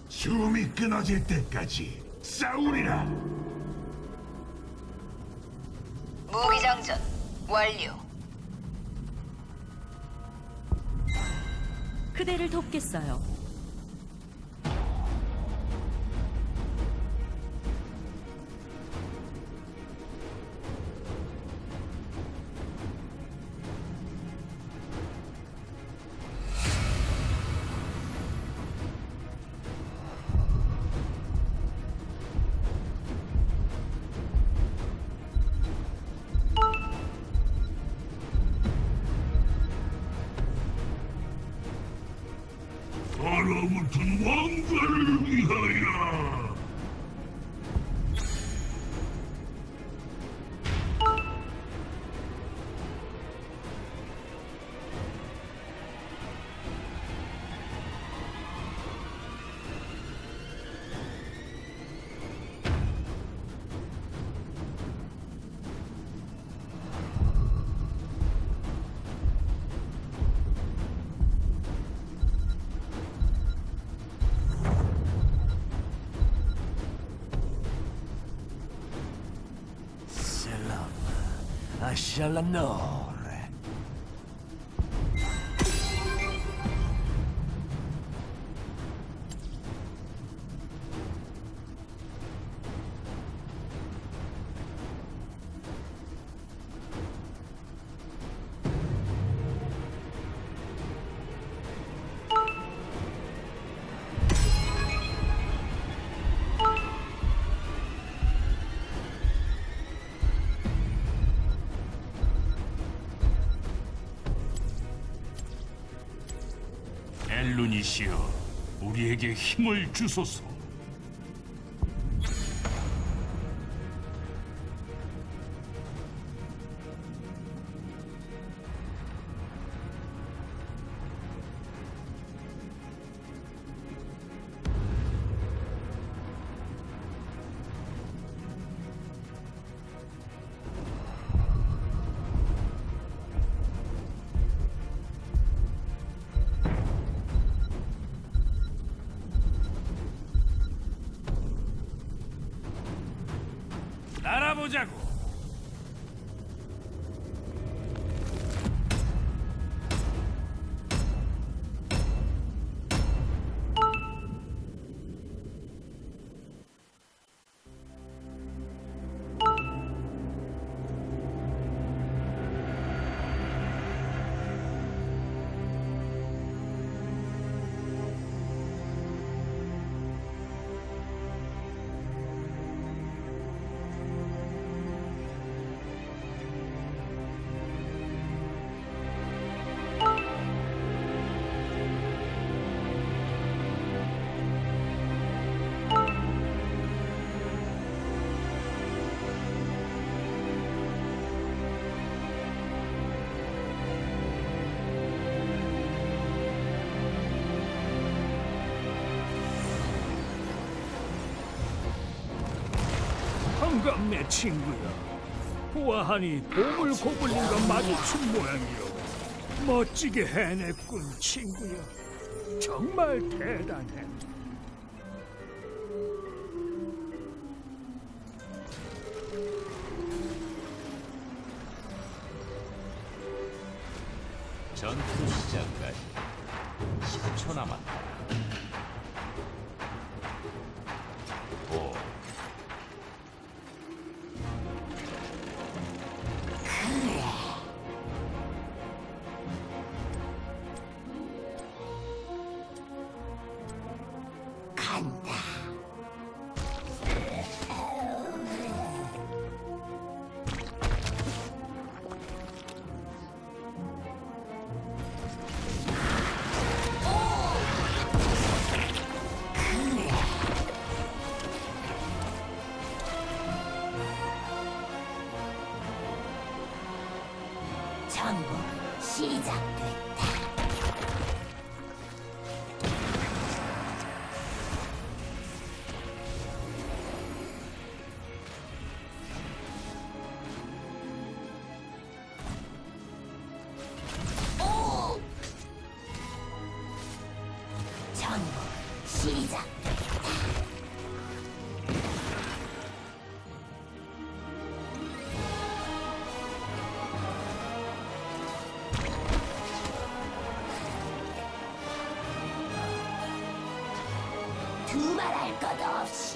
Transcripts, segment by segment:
숨이 끊어질 때까지 싸우리라. 무기장전 완료. 그대를 돕겠어요. 얼어붙은 왕좌를 위하여. Ashalanore. 엘루니시여, 우리에게 힘을 주소서. 알아보자고. 반갑네 친구야. 보아하니 보물 고블린과 마주친 모양이요. 멋지게 해냈군 친구야. 정말 대단해. 전투 시작까지 10초 남았다. 5, 정복 시작됐다. 정복 시작됐다. 두말할 것 없이.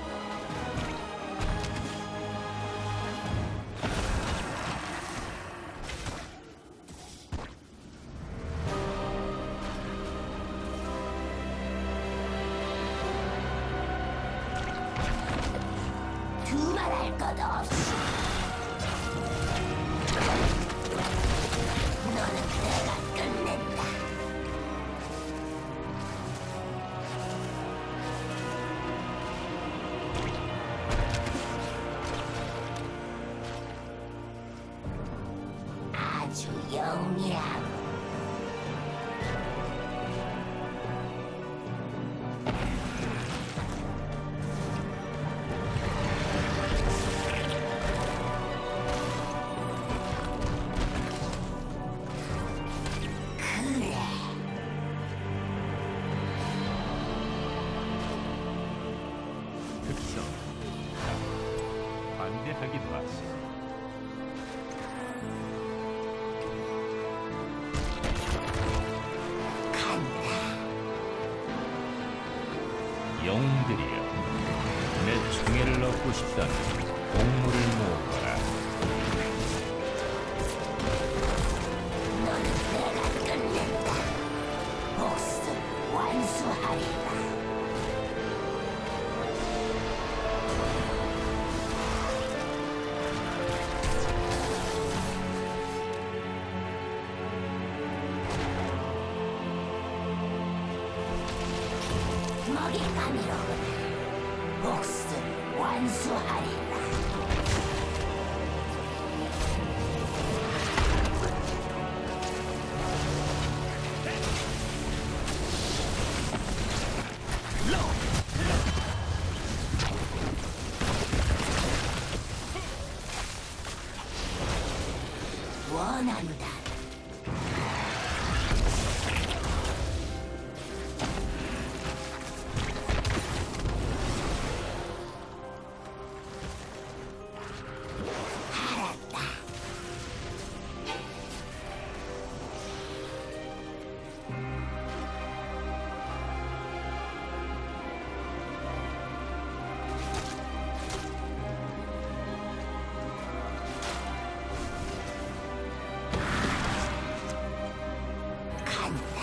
두말할 것 없이. 너는 내가 끝낸다. 아주 영리하고. 그래. 특성 반대하기도 하지. 간다. 영웅들이여, 내 총애를 얻고 싶다면 동물을 모으거라. 너는 내가 끝낸다. 복수를 완수하리라. 먹잇감이로 복수를 완수하리라. 원한다. 알았다. 간다.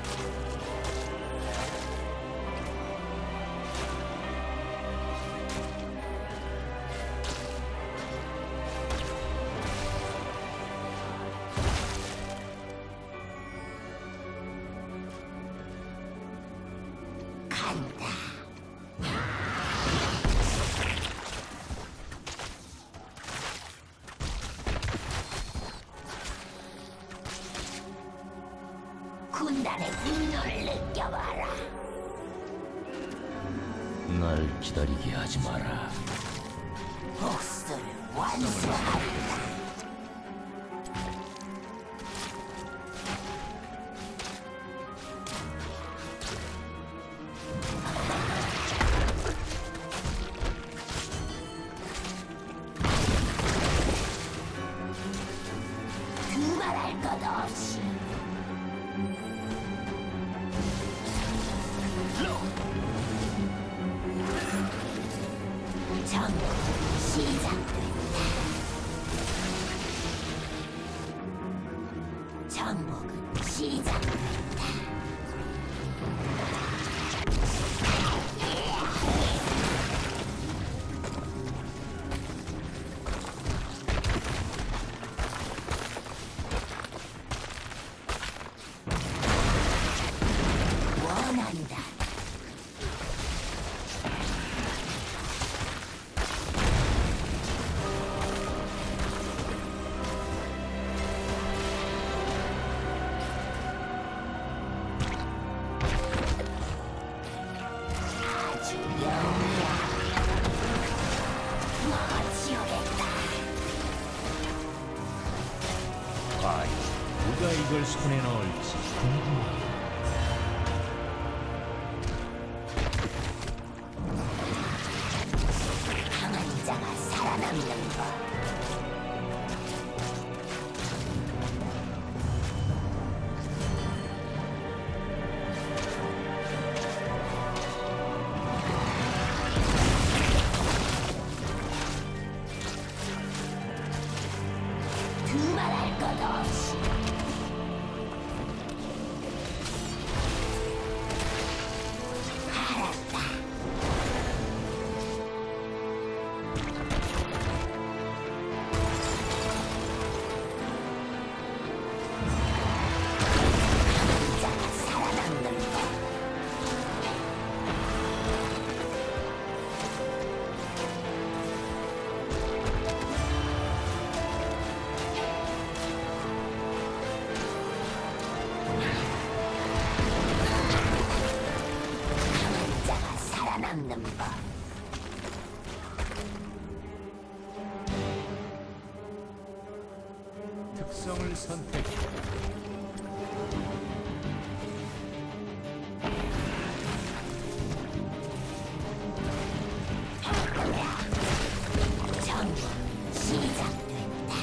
간다. 군단의 분노를 느껴봐라. 날 기다리게 하지 마라. 복수를 완수하리라. 두말할 것 없이. 전부 시작된다. 정복은 시작된다. 원한다. 아주 영리하고. 먹어치우겠다. 과연 누가 이걸 손에 넣을지 궁금하다. 강한 자가 살아남는 법. 살아남는 법. 특성을 선택해. 전부 시작됐다.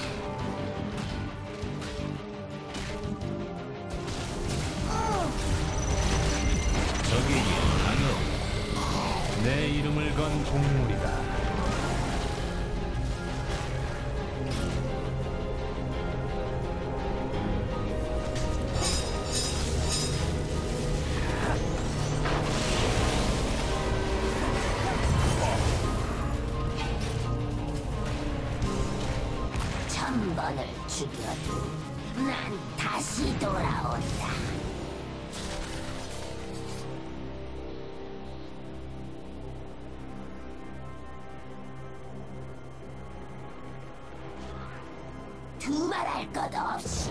적에게 강요. 내 이름을 건 동물이다. 천 번을 죽여도 난 다시 돌아온다. 두말할 것 없이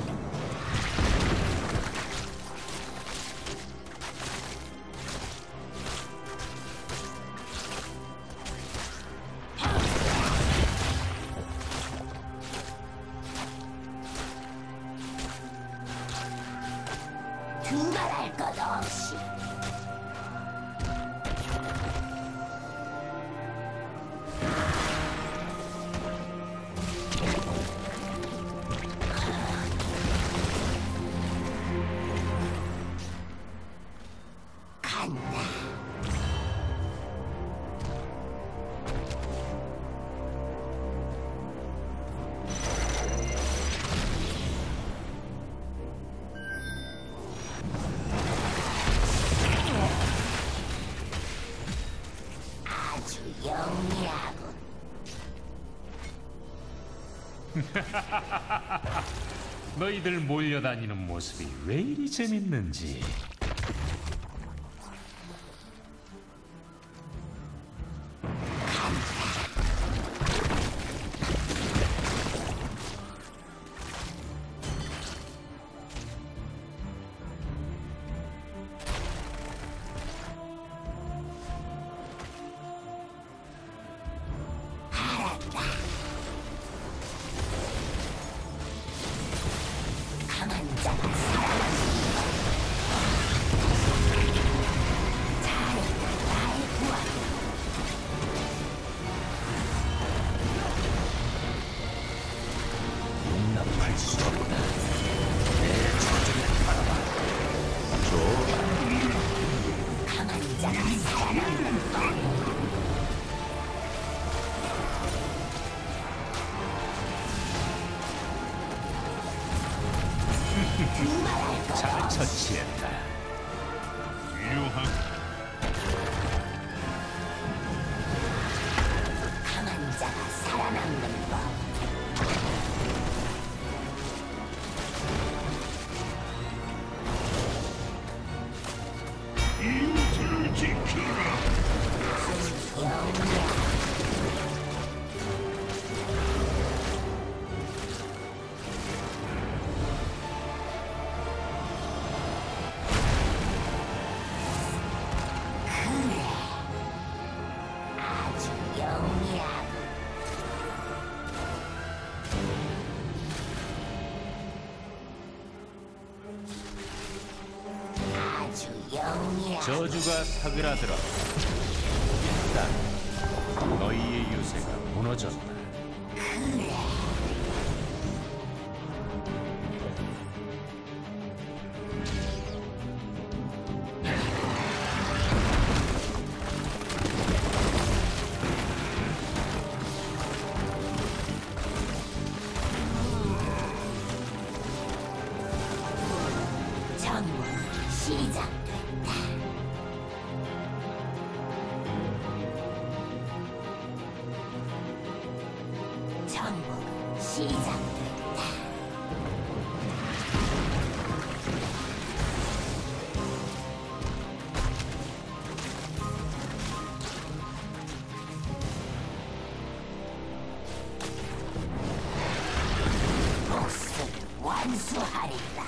두말할 것 없이 간다. 아주 영리하군. 너희들 몰려다니는 모습이 왜 이리 재밌는지. 강한 자가 살아남는 법. 잘했다, 나의 부하들. 용납할 수 없다. 내 저주를 바라봐. 강한 자가 살아남는 법. 두말할 것 잘 없이 처치했다. 유한 강한 자가 살아남는 법. 이웃을 지켜라. 영리하군. 아주 영리하군. 아주 영리하군. 저주가 사그라들어. 일단 너희의 유세가 무너졌다. 전부 시작됐다. 전부 시작됐다. 복수를 완수하리라.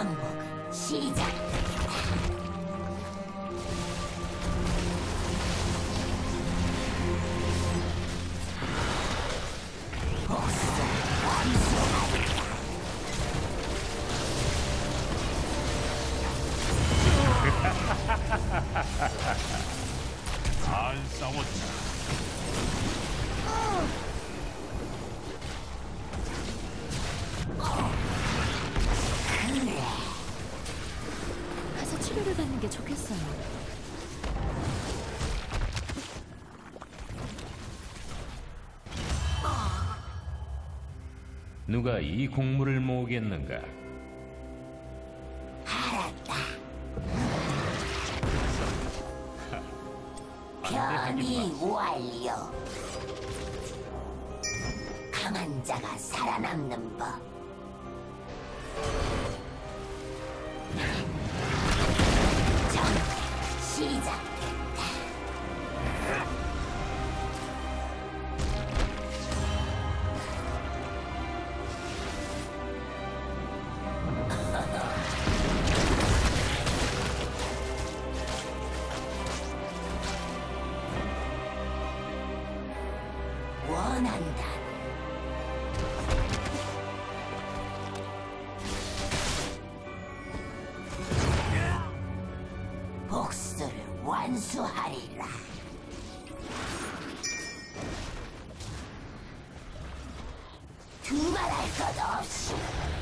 정복은 시작됐다. 복수를 완수하리라. 잘 싸웠다. 가서 치료를 받는 게 좋겠어요. 누가 이 공물을 모으겠는가? 알았다. 변이 완료. 강한 자가 살아남는 법. 정복 시작됐다. 원한다. 복수를 완수하리라. 두말할 것 없이.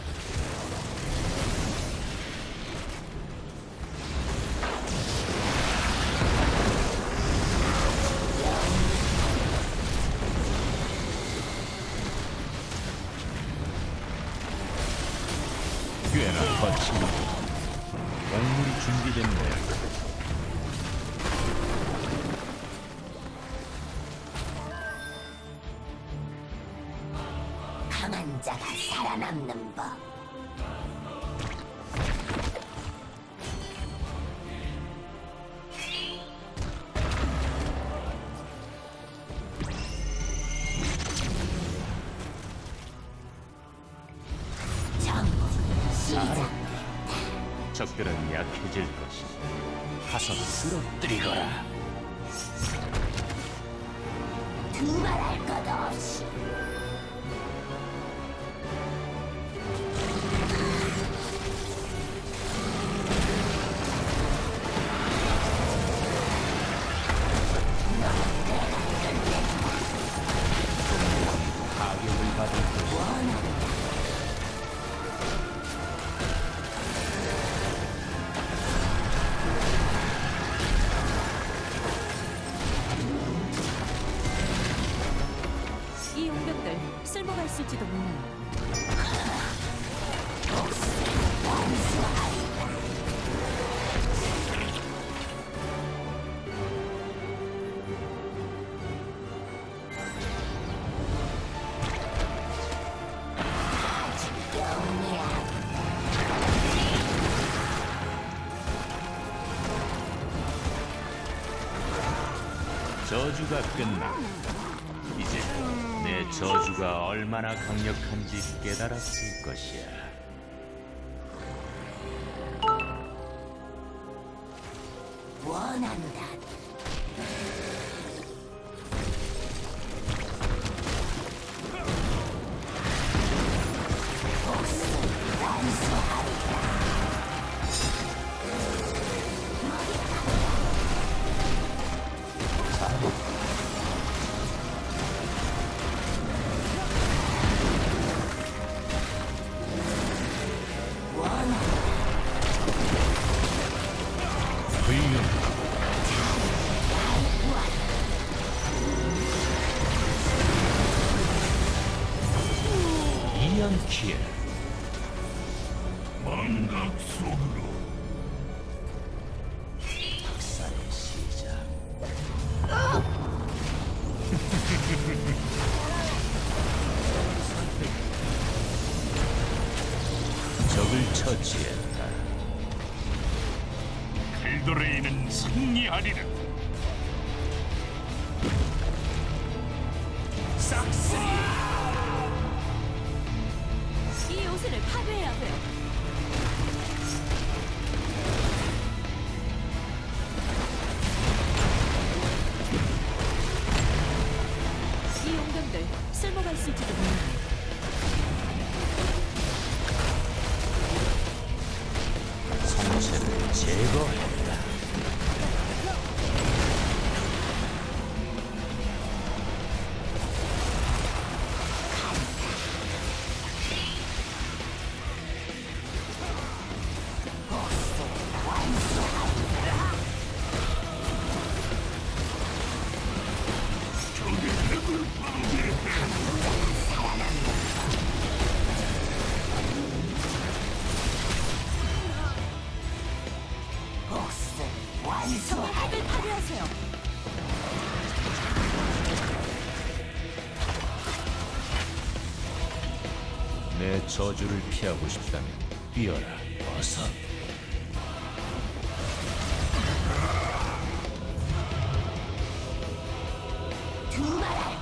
꽤나 거칠고 공물이 준비된 모양. 강한 자가 살아남는 법. 정복 시작. 적들은 약해질 것이. 가서 쓰러뜨리거라. 두말할 것 없이. 타격을 받을 것이. 원한다. 이 용병들 쓸모가 있을지도 몰라요. 저주가 끝나. 이제 내 저주가 얼마나 강력한지 깨달았을 것이야. 원한다. 복수를 완수하리라. 훌륭. 이연키에 망각 속으로. 학살의 시작. 적을 처치했다. 칼도레이는 승리하리라. 이 요새를 파괴해야 돼요. 쓸모가 있을지도 몰라요. 성체를 제거했다. 적을 파괴하세요. 내 저주를 피하고 싶다면 뛰어라, 어서. 두말할